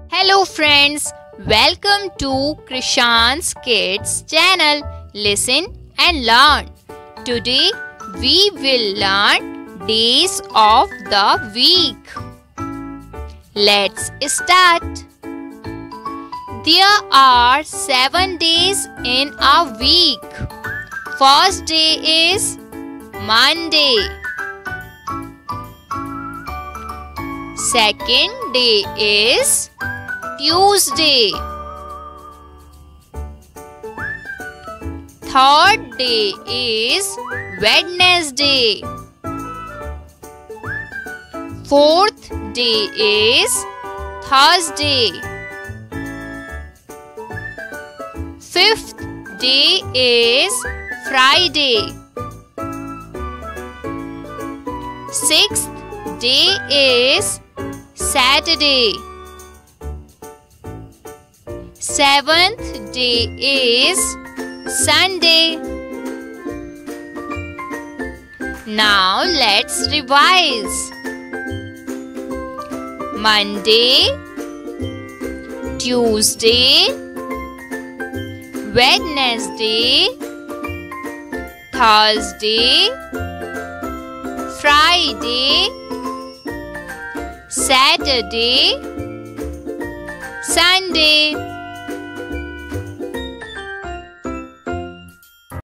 Hello friends, welcome to Krishansh Kids channel. Listen and learn. Today we will learn days of the week. Let's start. There are 7 days in a week. First day is Monday. Second day is Tuesday. Third day is Wednesday. Fourth day is Thursday. Fifth day is Friday. Sixth day is Saturday. Seventh day is Sunday. Now let's revise. Monday, Tuesday, Wednesday, Thursday, Friday, Saturday, Sunday.